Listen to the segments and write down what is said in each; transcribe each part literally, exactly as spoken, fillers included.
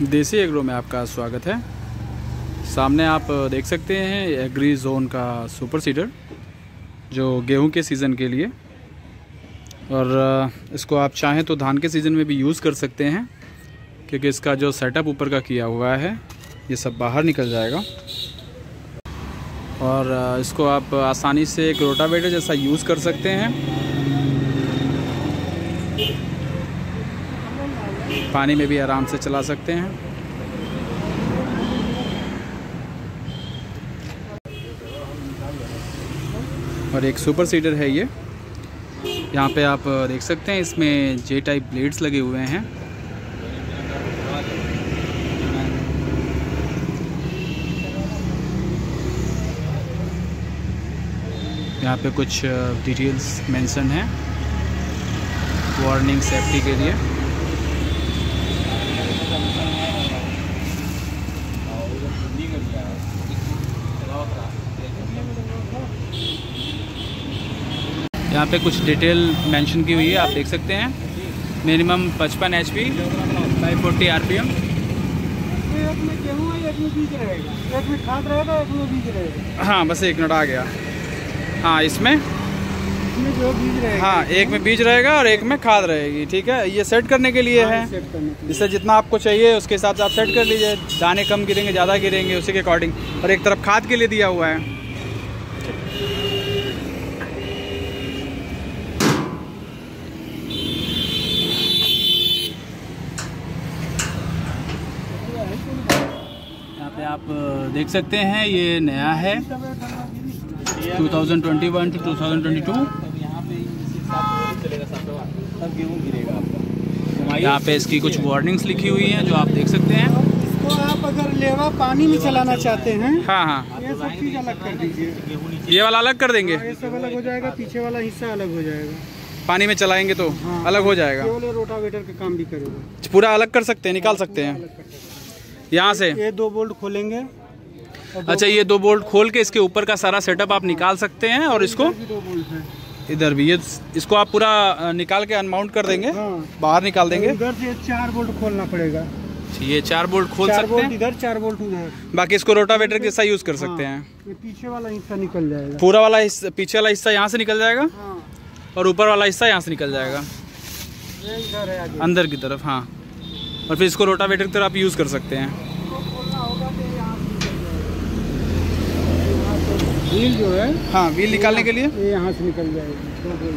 देसी एग्रो में आपका स्वागत है। सामने आप देख सकते हैं एग्री जोन का सुपर सीडर जो गेहूं के सीज़न के लिए, और इसको आप चाहें तो धान के सीज़न में भी यूज़ कर सकते हैं, क्योंकि इसका जो सेटअप ऊपर का किया हुआ है ये सब बाहर निकल जाएगा और इसको आप आसानी से एक रोटावेटर जैसा यूज़ कर सकते हैं। पानी में भी आराम से चला सकते हैं। और एक सुपर सीडर है ये। यहाँ पे आप देख सकते हैं इसमें जे टाइप ब्लेड्स लगे हुए हैं। यहाँ पे कुछ डिटेल्स मेंशन हैं वार्निंग सेफ्टी के लिए। यहाँ पे कुछ डिटेल मेंशन की हुई है, आप देख सकते हैं। मिनिमम पचपन H P, five forty R P M. एक में गेहूं है, एक में बीज रहेगा, एक में खाद रहेगा, एक में बीज रहेगा। हाँ बस एक मिनट आ गया। हाँ इसमें इसमें जो बीज रहेगा, हाँ एक में बीज रहेगा और एक में खाद रहेगी। ठीक है, ये सेट करने के लिए है। जिससे जितना आपको चाहिए उसके हिसाब से आप सेट कर लीजिए। दाने कम गिरेंगे, ज़्यादा गिरेंगे, उसी के अकॉर्डिंग। और एक तरफ खाद के लिए दिया हुआ है। यहाँ पे आप देख सकते हैं ये नया है two thousand twenty one to two thousand twenty two. यहाँ पे इसकी कुछ वार्निंग्स लिखी हुई हैं जो आप देख सकते हैं। इसको आप अगर लेवा पानी में चलाना चाहते हैं, हाँ हाँ ये सब चीज अलग कर दीजिए। ये वाला अलग कर देंगे, ये सब अलग हो जाएगा, पीछे वाला हिस्सा अलग हो जाएगा। पानी में चलाएंगे तो हाँ, अलग हो जाएगा। केवल रोटावेटर का काम भी करेगा। पूरा अलग कर सकते हैं, निकाल सकते हैं यहाँ से। ये दो बोल्ट खोलेंगे। अच्छा, ये दो बोल्ट खोल के इसके ऊपर का सारा सेटअप आप निकाल सकते हैं। और इसको दो बोल्ट है, इधर भी ये इसको आप पूरा निकाल के अनमाउंट कर देंगे। हाँ। बाहर निकाल देंगे। इधर से चार बोल्ट खोलना पड़ेगा। ये चार बोल्ट खोल चार सकते बोल्ट हैं, इधर, चार बोल्ट उधर। बाकी इसको रोटावेटर के जैसा यूज कर सकते हैं। ये पीछे वाला हिस्सा निकल जाएगा। पूरा वाला हिस्सा, पीछे वाला हिस्सा यहाँ से निकल जाएगा हाँ। और ऊपर वाला हिस्सा यहाँ से निकल जाएगा ये इधर है आगे, अंदर की तरफ। हाँ, और फिर इसको रोटावेटर की तरह आप यूज कर सकते हैं। व्हील जो है, हाँ, व्हील निकालने के लिए ये यहाँ से निकल जाएगा।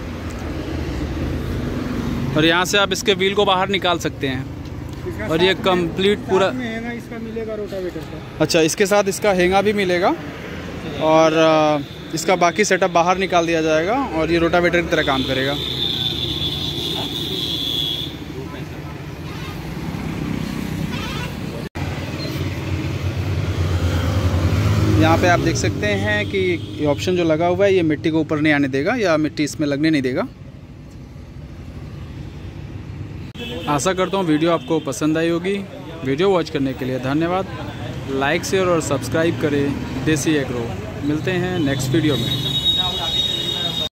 और यहाँ से आप इसके व्हील को बाहर निकाल सकते हैं। और ये कंप्लीट पूरा इसका मिलेगा रोटावेटर का। अच्छा, इसके साथ इसका हेंगा भी मिलेगा और इसका बाकी सेटअप बाहर निकाल दिया जाएगा और ये रोटावेटर की तरह काम करेगा। यहाँ पे आप देख सकते हैं कि ये ऑप्शन जो लगा हुआ है ये मिट्टी को ऊपर नहीं आने देगा या मिट्टी इसमें लगने नहीं देगा। आशा करता हूँ वीडियो आपको पसंद आई होगी। वीडियो वॉच करने के लिए धन्यवाद। लाइक शेयर और सब्सक्राइब करें देसी एग्रो। मिलते हैं नेक्स्ट वीडियो में।